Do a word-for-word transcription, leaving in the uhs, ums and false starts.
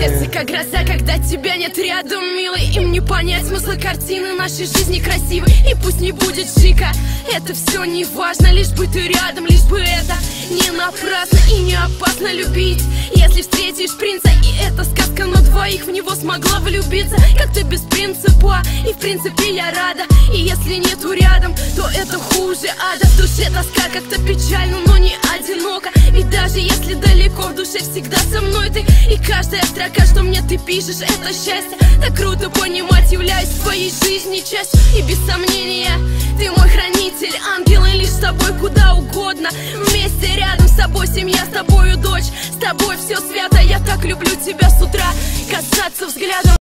сердце как гроза, когда тебя нет рядом, милый. Им не понять смысла картины нашей жизни красивой. И пусть не будет шика, это все не важно, лишь бы ты рядом, лишь бы это не напрасно и не опасно любить. Если встретишь принца, и это сказка на двоих, в него смогла влюбиться, как ты без принципа. И в принципе я рада, и если нету рядом, то это хуже ада. В душе тоска, как-то печально, но не одиноко. Ведь даже если далеко, в душе всегда со мной ты. И каждая строка, что мне ты пишешь, это счастье. Так круто понимать, являюсь в твоей жизни частью. И без сомнения, ты мой хранитель, ангел, и лишь с тобой куда угодно. Вместе рядом с тобой семья, с тобою дочь, с тобой все свято. Я так люблю тебя с утра, касаться взглядом.